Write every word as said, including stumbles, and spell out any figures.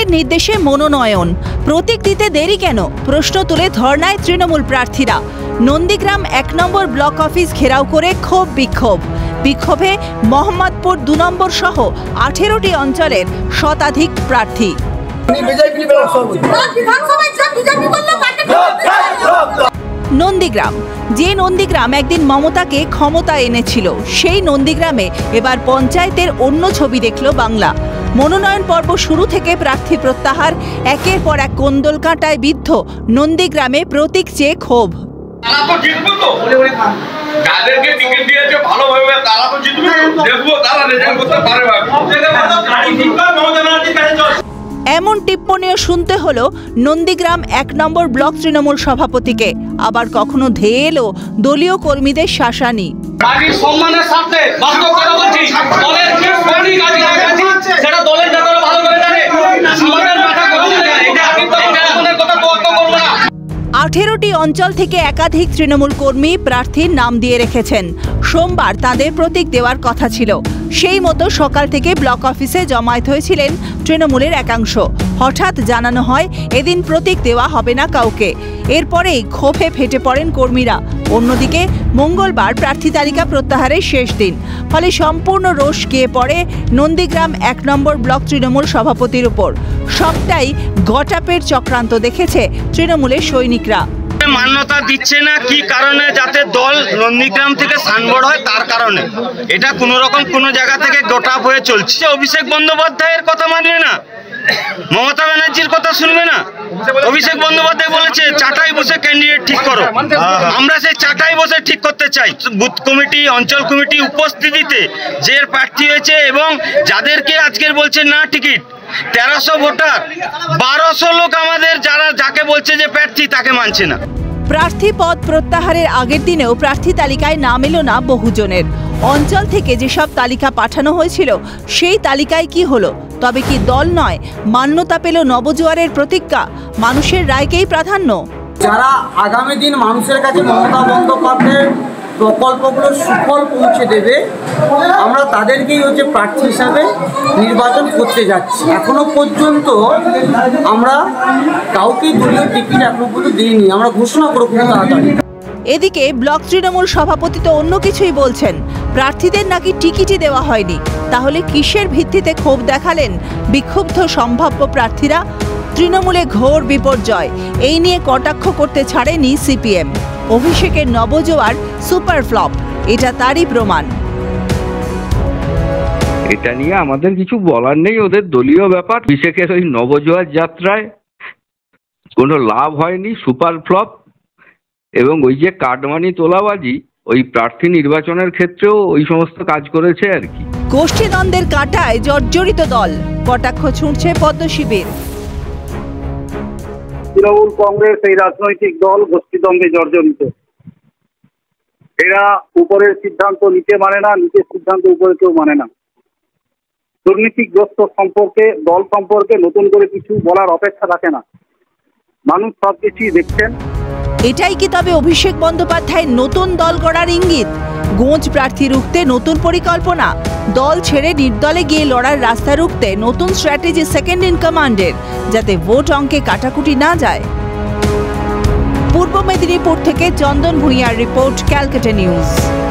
নির্দেশে মনোনয়ন, প্রতীক দিতে দেরি কেন প্রশ্ন তুলে ধর্নায় তৃণমূল প্রার্থীরা। নন্দীগ্রাম এক নম্বর ব্লক অফিস ঘেরাও করে ক্ষোভ বিক্ষোভ। বিক্ষোভে মোহাম্মদপুর দু নম্বর সহ আঠেরোটি অঞ্চলের শতাধিক প্রার্থী। নন্দীগ্রাম, যে নন্দীগ্রাম একদিন মমতাকে ক্ষমতা এনেছিল, সেই নন্দীগ্রামে এবার পঞ্চায়েতের অন্য ছবি দেখল বাংলা। মনোনয়ন পর্ব শুরু থেকে প্রার্থী প্রত্যাহার, একের পর এক কোন্দল কাঁটায় বিদ্ধ নন্দীগ্রামে প্রতীক চেয়ে ক্ষোভ। এমন টিপ্পণীও শুনতে হলো নন্দীগ্রাম এক নম্বর ব্লক তৃণমূল সভাপতিকে। আবার কখনো ধেয়ে এলো দলীয় কর্মীদের শাসানি। আঠেরোটি অঞ্চল থেকে একাধিক তৃণমূল কর্মী প্রার্থীর নাম দিয়ে রেখেছেন। সোমবার তাদের প্রতীক দেওয়ার কথা ছিল। সেই মতো সকাল থেকে ব্লক অফিসে জমায়েত হয়েছিলেন তৃণমূলের একাংশ। হঠাৎ জানানো হয় এদিন প্রতীক দেওয়া হবে না কাউকে। এরপরেই ক্ষোভে ফেটে পড়েন কর্মীরা। অন্যদিকে মঙ্গলবার প্রার্থী তালিকা প্রত্যাহারের শেষ দিন, ফলে সম্পূর্ণ রোষ গিয়ে পড়ে নন্দীগ্রাম এক নম্বর ব্লক তৃণমূল সভাপতির উপর। সবটাই গটাপের চক্রান্ত দেখেছে তৃণমূলের সৈনিকরা। মান্যতা দিচ্ছে না কি কারণে? যাতে দল নন্দীগ্রাম থেকে সানবোর্ড হয় তার কারণে। এটা কোন রকম কোন জায়গা থেকে গোটাপ হয়ে চলছে। অভিষেক বন্দ্যোপাধ্যায়ের কথা মানবে না, মমতা ব্যানার্জির কথা শুনবে না। অভিষেক বন্দ্যোপাধ্যায় বলেছে চাটাই বসে ক্যান্ডিডেট ঠিক করো। আমরা সেই চাটাই বসে ঠিক করতে চাই। বুথ কমিটি, অঞ্চল কমিটি উপস্থিতিতে যে প্রার্থী হয়েছে এবং যাদেরকে আজকের বলছে না টিকিট, তেরোশো ভোটার, বারোশো লোক আমাদের যারা যাকে বলছে যে প্রার্থী তাকে মানছে না। প্রার্থী পদ প্রত্যাহারের আগের দিনেও প্রার্থী তালিকায় নাম এলো না বহুজনের। অঞ্চল থেকে যেসব তালিকা পাঠানো হয়েছিল সেই তালিকায় কি হলো? তবে কি দল নয়, মান্যতা পেল নবজোয়ারের প্রতিজ্ঞা? মানুষের রায়কেই প্রাধান্য। যারা আগামী দিন মানুষের কাছে মমতা বন্দ্যোপাধ্যায়ের প্রকল্পগুলো সুফল পৌঁছে দেবে, আমরা তাদেরকেই হচ্ছে প্রার্থী হিসাবে নির্বাচন করতে যাচ্ছি। এখনো পর্যন্ত আমরা কাউকে দলীয় টিকিট এখনো পর্যন্ত দিইনি, আমরা ঘোষণা করব তাড়াতাড়ি। এদিকে ব্লক তৃণমূল সভাপতি তো অন্য কিছুই বলছেন, প্রার্থীদের নাকি টিকিটই দেওয়া হয়নি। তাহলে কিসের ভিত্তিতে ক্ষোভ দেখালেন বিক্ষুব্ধ সম্ভাব্য প্রার্থীরা? তৃণমূলে ঘোর বিপর্যয়, এই নিয়ে কটাক্ষ করতে ছাড়েনি সিপিএম। অভিষেকের নবজোয়ার সুপার ফ্লপ, এটা তারই প্রমাণ। এটা নিয়ে আমাদের কিছু বলার নেই, ওদের দলীয় ব্যাপার। অভিষেকের ওই নবজোয়ার যাত্রায় কোনো লাভ হয়নি, সুপার ফ্লপ। এবং ওই যে কাটমানি তোলাবাজি, ওই প্রার্থী নির্বাচনের ক্ষেত্রেও ওই সমস্ত কাজ করেছে আর কি। গোষ্ঠীদ্বন্দ্বের কাঁটায় জর্জরিত দল, কটাক্ষ ছুঁড়ছে পদ্ম শিবির। তৃণমূল কংগ্রেস এই রাজনৈতিক দল গোষ্ঠীদ্বন্দ্বে জর্জরিত। এরা উপরের সিদ্ধান্ত নিচে মানে না, নিচের সিদ্ধান্ত উপরে কেউ মানে না। দুর্নীতিগ্রস্ত সম্পর্কে, দল সম্পর্কে নতুন করে কিছু বলার অপেক্ষা রাখে না। মানুষ সব কিছুই দেখছেন। এটাই কি তবে অভিষেক বন্দ্যোপাধ্যায় নতুন দল গড়ার ইঙ্গিত? গোঁজ প্রার্থী রুখতে নতুন পরিকল্পনা, দল ছেড়ে নির্দলে গিয়ে লড়ার রাস্তা রুখতে নতুন স্ট্র্যাটেজি সেকেন্ড ইন কমান্ডের, যাতে ভোট অঙ্কে কাটাকুটি না যায়। পূর্ব মেদিনীপুর থেকে চন্দন ভূঁইয়ার রিপোর্ট, ক্যালকাটা নিউজ।